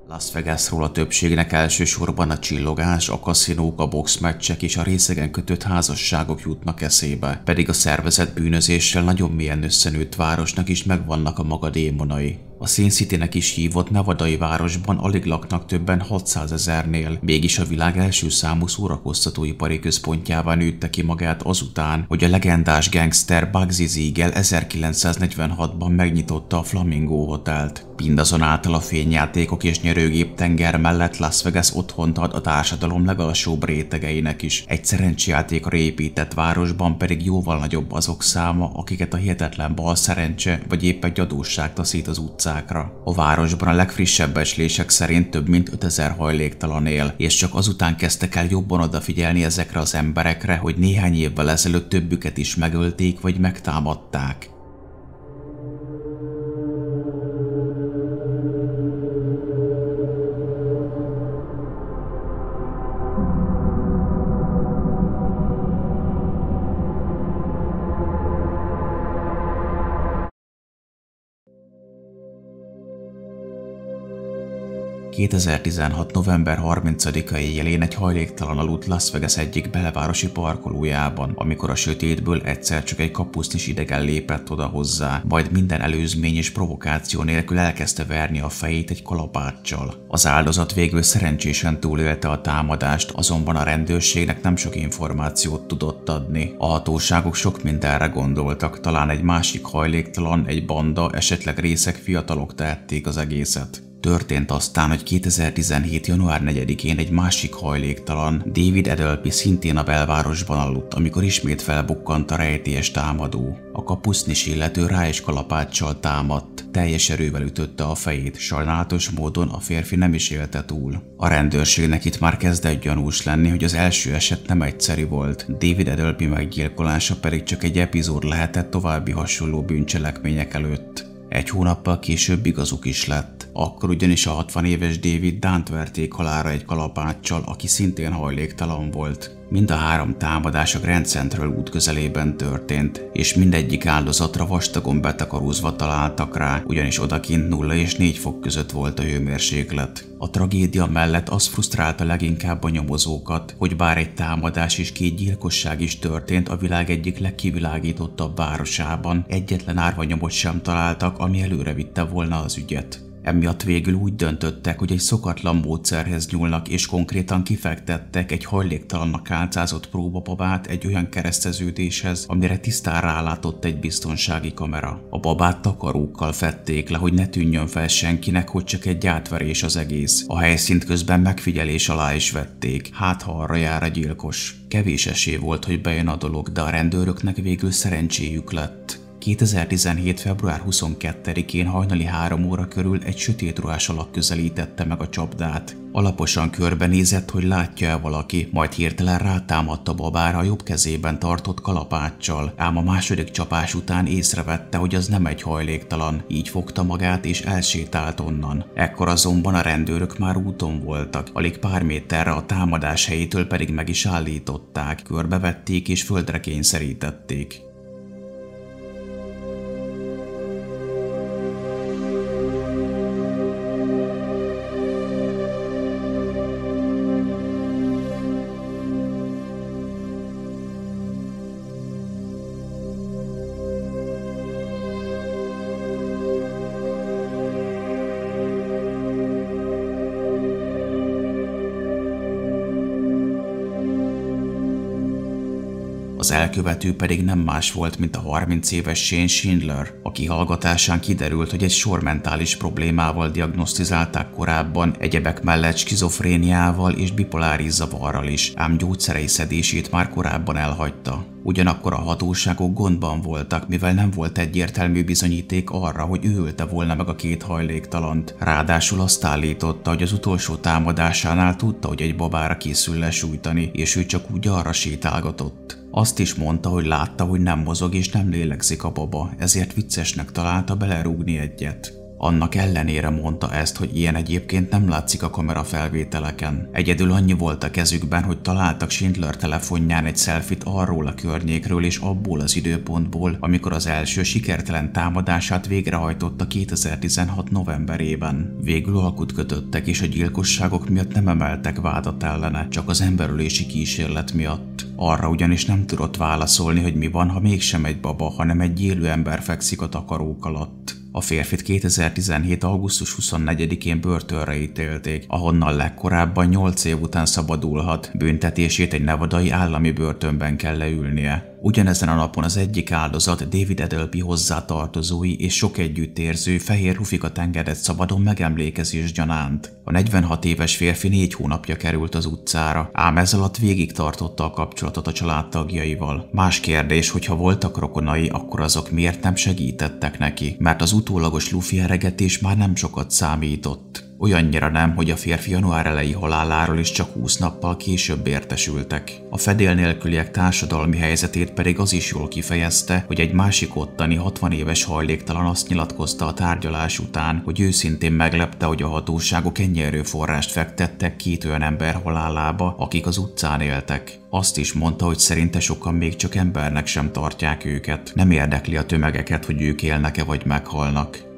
Las Vegasról a többségnek elsősorban a csillogás, a kaszinók, a boxmeccsek és a részegen kötött házasságok jutnak eszébe, pedig a szervezett bűnözéssel nagyon mélyen összenőtt városnak is megvannak a maga démonai. A Sin Citynek is hívott nevadai városban alig laknak többen 600 000-nél, mégis a világ első számú szórakoztatóipari központjává nőtte ki magát azután, hogy a legendás gangster Bugsy Siegel 1946-ban megnyitotta a Flamingo Hotelt. Mindazonáltal a fényjátékok és nyerőgép tenger mellett Las Vegas otthont ad a társadalom legalsóbb rétegeinek is. Egy szerencsejátékra épített városban pedig jóval nagyobb azok száma, akiket a hihetetlen balszerencse vagy épp egy adósság taszít az utcákra. A városban a legfrissebb becslések szerint több mint 5000 hajléktalan él, és csak azután kezdtek el jobban odafigyelni ezekre az emberekre, hogy néhány évvel ezelőtt többüket is megölték vagy megtámadták. ...2016. november 30-a éjjelén egy hajléktalan aludt Las Vegas egyik belvárosi parkolójában, amikor a sötétből egyszer csak egy kapusznis idegen lépett oda hozzá, majd minden előzmény és provokáció nélkül elkezdte verni a fejét egy kalapáccsal. Az áldozat végül szerencsésen túlélte a támadást, azonban a rendőrségnek nem sok információt tudott adni. A hatóságok sok mindenre gondoltak, talán egy másik hajléktalan, egy banda, esetleg részeg fiatalok tehették az egészet. Történt aztán, hogy 2017. január 4-én egy másik hajléktalan, David Edelpi szintén a belvárosban aludt, amikor ismét felbukkant a rejtélyes támadó. A kapusznis illető rá is kalapáccsal támadt, teljes erővel ütötte a fejét, sajnálatos módon a férfi nem is élte túl. A rendőrségnek itt már kezdett gyanús lenni, hogy az első eset nem egyszerű volt, David Edelpi meggyilkolása pedig csak egy epizód lehetett további hasonló bűncselekmények előtt. Egy hónappal később igazuk is lett. Akkor ugyanis a 60 éves David Dunn-t verték halálra egy kalapáccsal, aki szintén hajléktalan volt. Mind a három támadás a Grand Central út közelében történt, és mindegyik áldozatra vastagon betakarózva találtak rá, ugyanis odakint 0 és 4 fok között volt a hőmérséklet. A tragédia mellett az frusztrálta leginkább a nyomozókat, hogy bár egy támadás és 2 gyilkosság is történt a világ egyik legkivilágítottabb városában, egyetlen árvanyomot sem találtak, ami előre vitte volna az ügyet. Emiatt végül úgy döntöttek, hogy egy szokatlan módszerhez nyúlnak, és konkrétan kifektettek egy hajléktalannak álcázott próbababát egy olyan kereszteződéshez, amire tisztán rálátott egy biztonsági kamera. A babát takarókkal fedték le, hogy ne tűnjön fel senkinek, hogy csak egy átverés az egész. A helyszínt közben megfigyelés alá is vették, hát ha arra jár a gyilkos. Kevés esély volt, hogy bejön a dolog, de a rendőröknek végül szerencséjük lett. 2017. február 22-én hajnali 3 óra körül egy sötét ruhás alak közelítette meg a csapdát. Alaposan körbenézett, hogy látja-e valaki, majd hirtelen rátámadt a babára a jobb kezében tartott kalapáccsal, ám a második csapás után észrevette, hogy az nem egy hajléktalan, így fogta magát és elsétált onnan. Ekkor azonban a rendőrök már úton voltak, alig pár méterre a támadás helyétől pedig meg is állították, körbevették és földre kényszerítették. Az elkövető pedig nem más volt, mint a 30 éves Shane Schindler, aki hallgatásán kiderült, hogy egy sor mentális problémával diagnosztizálták korábban, egyebek mellett skizofréniával és bipoláris zavarral is, ám gyógyszerei szedését már korábban elhagyta. Ugyanakkor a hatóságok gondban voltak, mivel nem volt egyértelmű bizonyíték arra, hogy ő ölte volna meg a 2 hajléktalant. Ráadásul azt állította, hogy az utolsó támadásánál tudta, hogy egy babára készül lesújtani, és ő csak úgy arra sétálgatott. Azt is mondta, hogy látta, hogy nem mozog és nem lélegzik a baba, ezért viccesnek találta belerúgni egyet. Annak ellenére mondta ezt, hogy ilyen egyébként nem látszik a kamerafelvételeken. Egyedül annyi volt a kezükben, hogy találtak Schindler telefonján egy selfit arról a környékről és abból az időpontból, amikor az első sikertelen támadását végrehajtotta 2016 novemberében. Végül alkut kötöttek, és a gyilkosságok miatt nem emeltek vádat ellene, csak az emberölési kísérlet miatt. Arra ugyanis nem tudott válaszolni, hogy mi van, ha mégsem egy baba, hanem egy élő ember fekszik a takarók alatt. A férfit 2017. augusztus 24-én börtönre ítélték, ahonnan legkorábban 8 év után szabadulhat, büntetését egy nevadai állami börtönben kell leülnie. Ugyanezen a napon az egyik áldozat David Edelby hozzátartozói és sok együttérző fehér rufikat engedett szabadon megemlékezés gyanánt. A 46 éves férfi 4 hónapja került az utcára, ám ez alatt végig tartotta a kapcsolatot a családtagjaival. Más kérdés, hogy ha voltak rokonai, akkor azok miért nem segítettek neki, mert az utólagos lufi eregetés már nem sokat számított. Olyannyira nem, hogy a férfi január elejé haláláról is csak 20 nappal később értesültek. A fedél nélküliek társadalmi helyzetét pedig az is jól kifejezte, hogy egy másik ottani 60 éves hajléktalan azt nyilatkozta a tárgyalás után, hogy őszintén meglepte, hogy a hatóságok ennyi erőforrást fektettek 2 olyan ember halálába, akik az utcán éltek. Azt is mondta, hogy szerinte sokan még csak embernek sem tartják őket. Nem érdekli a tömegeket, hogy ők élnek-e vagy meghalnak.